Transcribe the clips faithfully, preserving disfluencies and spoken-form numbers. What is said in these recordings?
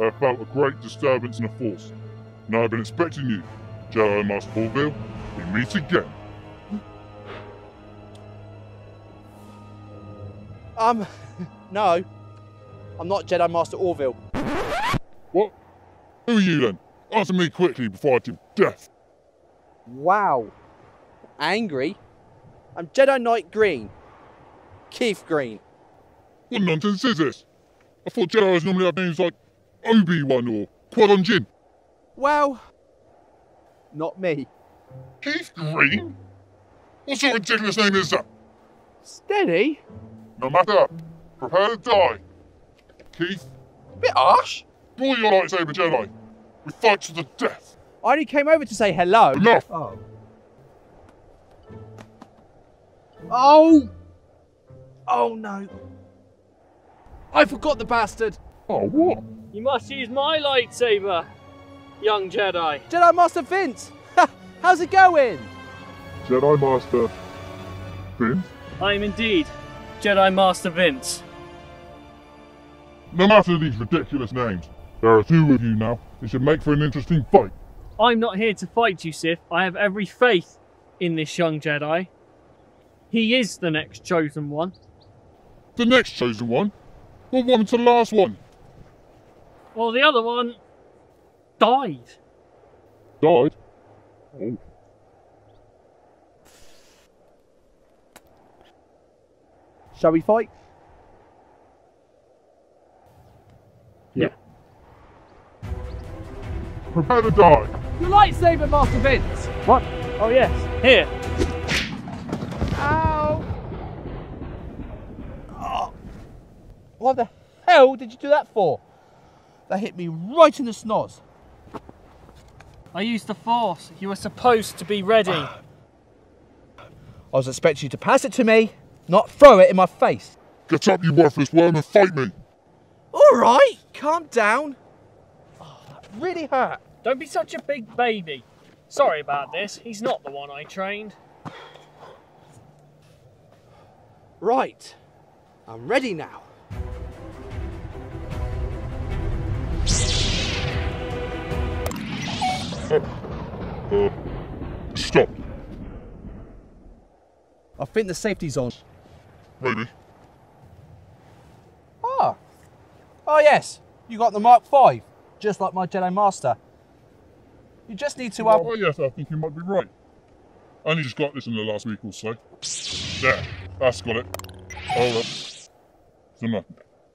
I have felt a great disturbance in the Force, and I have been expecting you, Jedi Master Orville. We meet again. Um, no. I'm not Jedi Master Orville. What? Who are you then? Answer me quickly before I give death. Wow. Angry? I'm Jedi Knight Green. Keith Green. What nonsense is this? I thought Jedis normally have names like Obi-Wan or Qui-Gon Jinn. Well, not me. Keith Green? What sort of ridiculous name is that? Steady? No matter. Prepare to die. Keith, Bit harsh. draw your lightsaber, Jedi. We fight to the death. I only came over to say hello. Enough! Oh. Oh! Oh no. I forgot the bastard. Oh, what? You must use my lightsaber, young Jedi. Jedi Master Vince. How's it going? Jedi Master Vince? I am indeed Jedi Master Vince. No matter these ridiculous names, there are two of you now. It should make for an interesting fight. I'm not here to fight you, Sith. I have every faith in this young Jedi. He is the next chosen one. The next chosen one? What happened to the last one? Well, the other one died. Died? Oh. Shall we fight? Yeah. Prepare to die. Your lightsaber, Master Vince. What? Oh yes. Here. Ow! Oh. What the hell did you do that for? That hit me right in the snoz. I used the Force. You were supposed to be ready. I was expecting you to pass it to me, not throw it in my face. Get up, you worthless worm, and fight me. All right, calm down. Oh, that really hurt. Don't be such a big baby. Sorry about this. He's not the one I trained. Right, I'm ready now. Uh, uh, stop. I think the safety's on. Maybe. Ah. Oh yes, you got the Mark five, just like my Jedi Master. You just need to... Um... Oh yes, I think you might be right. I only just got this in the last week or so. There, that's got it. Hold up. It's enough.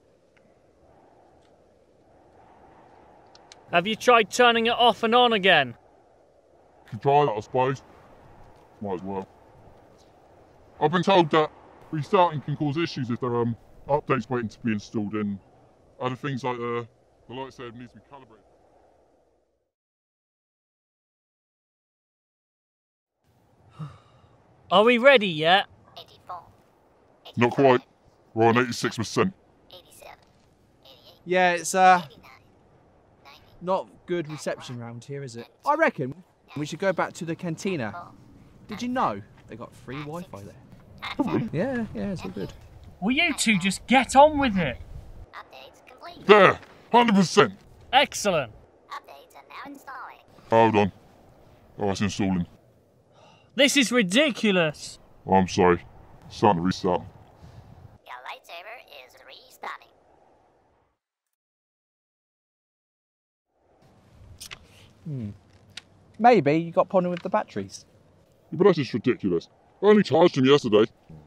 Have you tried turning it off and on again? You can try that, I suppose. Might as well. I've been told that restarting can cause issues if there are um, updates waiting to be installed in. Other things like the, the lightsaber needs to be calibrated. Are we ready yet? eighty-four, Not quite. We're on eighty-six percent. eighty-seven, eighty-eight, Yeah, it's uh, eighty-nine, ninety, not good reception round here, is it? I reckon we should go back to the cantina. Did you know they got free Wi-Fi there? Yeah, yeah, it's all good. Will you two just get on with it? updates complete. There! one hundred percent! Excellent. Updates are now installing. Hold on. Oh, it's installing. This is ridiculous. Oh, I'm sorry. It's starting to restart. Your lightsaber is restarting. Hmm. Maybe you got problem with the batteries. Yeah, but that's just ridiculous. I only charged him yesterday.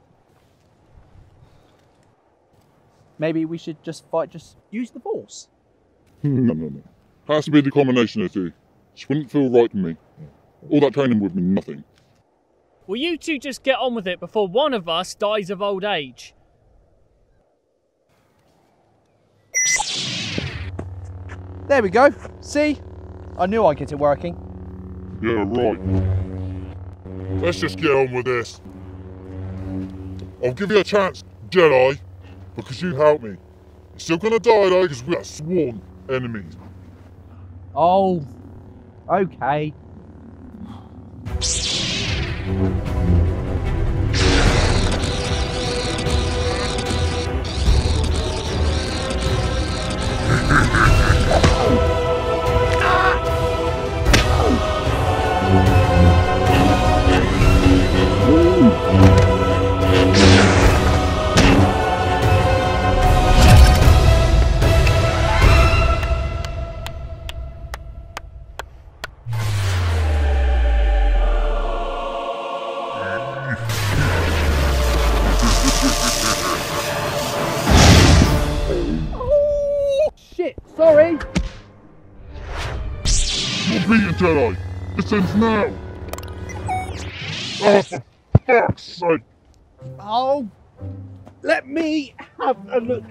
Maybe we should just fight, just use the Force. no, no, no. Has to be the combination of the two. Just wouldn't feel right to me. All that training would mean nothing. Will you two just get on with it before one of us dies of old age? There we go. See? I knew I'd get it working. Yeah, right. Let's just get on with this. I'll give you a chance, Jedi, because you helped me. You're still gonna die though, because we are sworn enemies. Oh, okay. Oh, shit, sorry. You're beaten, Jedi. This ends now. Oh, for fuck's sake. Oh, let me have a look.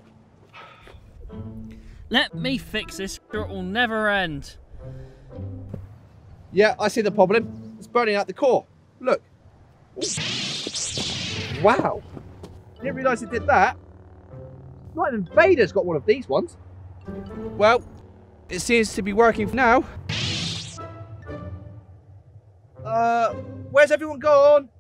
Let me fix this or it will never end. Yeah, I see the problem. It's burning out the core. Look. Ooh. Wow. Didn't realise it did that. Not even Vader's got one of these ones. Well, it seems to be working for now. Uh, where's everyone gone?